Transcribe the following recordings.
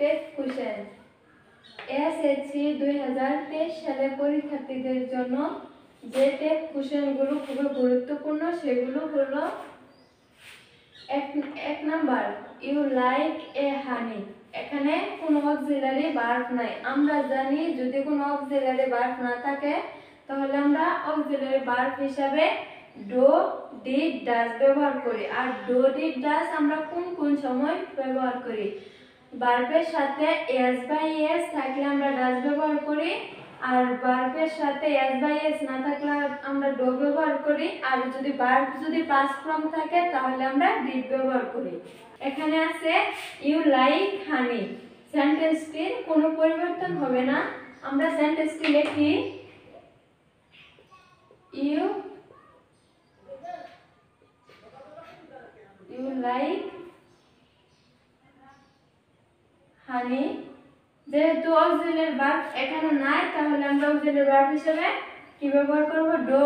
Take question SSC 2023 সালে পরীক্ষার্থীদের জন্য যে টেক কোশ্চেনগুলো খুব গুরুত্বপূর্ণ সেগুলো হলো এক number you like a honey. এখানে কোনো অক্সিলারি ভার্ব নাই। আমরা জানি যদি কোনো অক্সিলারি ভার্ব না থাকে তাহলে আমরা অক্সিলারি ভার্ব হিসাবে ডো ডিড ডাজ ব্যবহার করি। আর ডো ডিড ডাজ আমরা কোন কোন সময় ব্যবহার করি? ভার্বের সাথে এস বাই এস থাকলে আমরা ডাজ ব্যবহার করি, আর ভার্বের সাথে এস বাই এস না থাকলে আমরা ডো ব্যবহার করি, আর যদি ভার্ব যদি পাস্ট ফর্ম থাকে তাহলে আমরা ডিড ব্যবহার করি। এখানে আছে ইউ লাইক হানি, সেন্টেন্সটির কোনো পরিবর্তন হবে না। আমরা সেন্টেন্সটি লিখি ইউ লাইক হানি। যেহেতু অক্সিলারি ভার্ব এখানে নাই তাহলে আমরা অক্সিলারি ভার্ব হিসেবে কি ব্যবহার করব? ডো।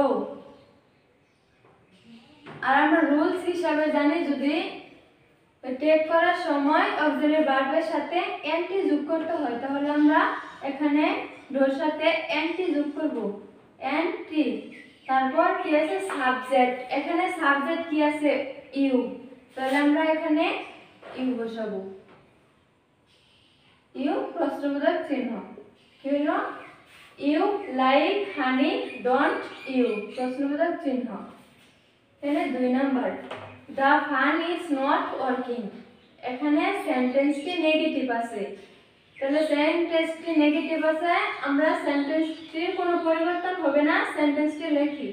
আর আমরা রুলস হিসাবে জানি যদি টেক করার সময় অক্সিলারি ভার্বের সাথে এনটি যোগ করতে হয় তাহলে আমরা এখানে ডোর সাথে এনটি যোগ করব, এনটি। তারপর কি আছে? সাবজেক্ট। এখানে সাবজেক্ট কি আছে? ইউ। তাহলে আমরা এখানে ইউ বসাবো, ইউ প্রশ্নবোধক চিহ্ন। কি হলো? You like honey don't you প্রশ্নবোধক চিহ্ন। এখানে 2 number the fan is not working. এখানে সেন্টেন্সটি নেগেটিভ আছে, তাহলে সেন্টেন্সটি নেগেটিভ আছে, আমরা সেন্টেন্সটির কোনো পরিবর্তন হবে না, সেন্টেন্সটি লিখি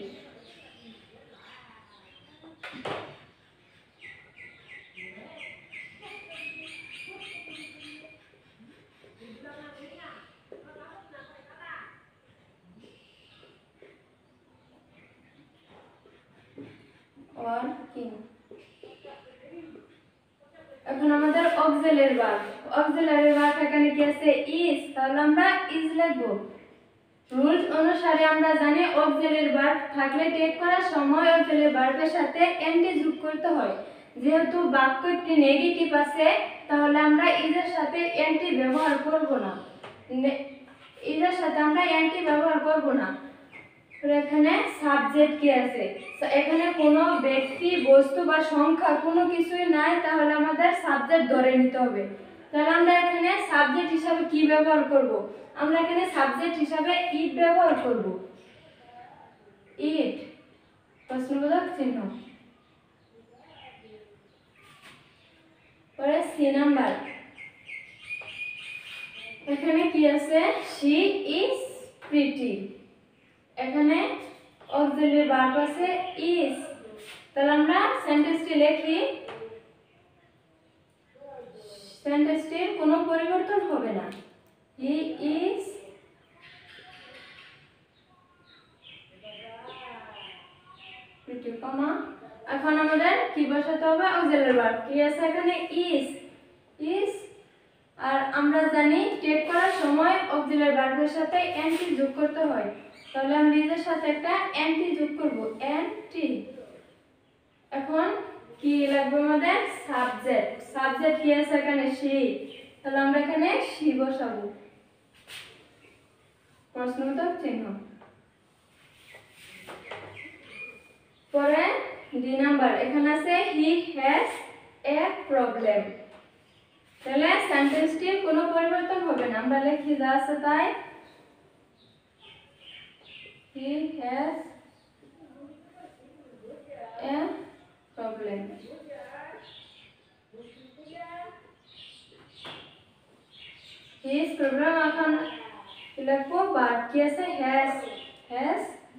ওয়ার্কিং। এখন আমাদের অক্সিলারি ভার্ব এখানে কি আছে? ইজ। তাহলে আমরা ইজ লিখব। রুলস অনুসারে আমরা জানি অক্সিলারি ভার্ব থাকলে টেক করার সময় অক্সিলারি ভার্বের সাথে এনটি যোগ করতে হয়। যেহেতু বাক্যটি নেগেটিভ আছে তাহলে আমরা ইজের সাথে এনটি ব্যবহার করব না, ইজের সাথে আমরা এনটি ব্যবহার করব না। এখানে সাবজেক্ট কি আছে? এখানে কোনো ব্যক্তি, বস্তু বা সংখ্যা কোনো কিছুই নাই, তাহলে আমাদের সাবজেক্ট ধরে নিতে হবে। তাহলে আমরা এখানে সাবজেক্ট হিসাবে কি ব্যবহার করব? আমরা এখানে সাবজেক্ট হিসাবে ইট ব্যবহার করব, ইট প্রশ্নবোধক চিহ্ন। পরে সি নাম্বার, এখানে কি আছে? She is pretty. এখানে অক্সিলারি ভার্ব আছে ইজ। তাহলে আমরা সেন্টেন্সটি লিখি, সেন্টেন্সটির কোনো পরিবর্তন হবে না। He is pretty, comma. এখন আমাদের কি বসাতে হবে? অক্সিলারি ভার্ব কি আছে? এখানে ইজ, ইজ। আর আমরা জানি টেক করার সময় অক্সিলারি ভার্বের সাথে এনটি যোগ করতে হয়, তাহলে আমরা ইজের সাথে একটা এনটি যোগ করব, এনটি। এখন কি লাগবে আমাদের? সাবজেক্ট। সাবজেক্ট কি আছে? এখানে শি। তাহলে আমরা এখানে শি বসাবো, প্রশ্নবোধক চিহ্ন। পরে ডি নাম্বার, এখানে আছে হি হ্যাজ এ প্রবলেম। তাহলে সেন্টেন্সটির কোনো পরিবর্তন হবে না, আমরা লিখি যা আছে তাই। He has a problem. His problem এখন লিখবো ভার্ব কি আছে? has, has।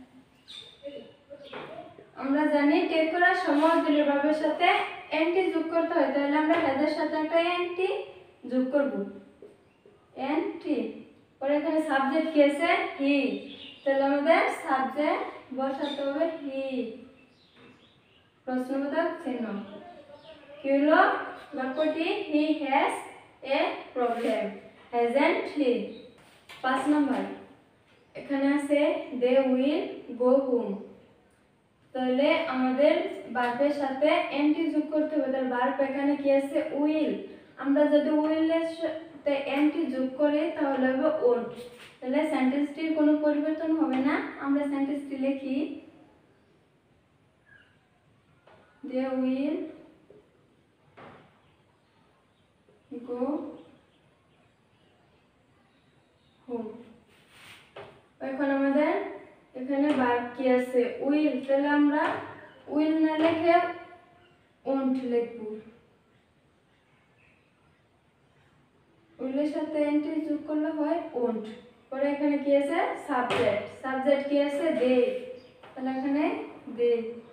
আমরা জানি টেক করার সময় অক্সিলারি ভার্বের সাথে এনটি যোগ করতে হয়, তাহলে আমরা has এর সাথে একটা এনটি যোগ করব, এনটি। পরে এখানে সাবজেক্ট কি আছে? হি। তাহলে আমাদের সাবজেক্ট বসাতে হবে হি প্রশ্নবোধক চিহ্ন। কি হলো বাক্যটি? He has a problem, hasn't he. 5 number, এখানে আছে দে উইল গো হোম। তাহলে আমাদের ভার্বের সাথে এনটি যোগ করতে হবে। তাহলে ভার্ব এখানে কি আছে? উইল। আমরা যদি উইলের সাথে এনটি যোগ করে তাহলে হবে ওন্ট। তাহলে সেন্টেন্সটির কোনো পরিবর্তন হবে না। আমরা সেন্টেন্সটি লিখি, দে উইল গো হোম। এখন আমাদের এখানে ভার্ব কি আছে, উইল, তাহলে আমরা উইল না লিখে ওন্ট লিখব। উইলের সাথে এনটি যোগ করলে হয় ওন্ট। পরে এখানে কি আছে, সাবজেক্ট, সাবজেক্ট কি আছে, দে, তাহলে এখানে দে।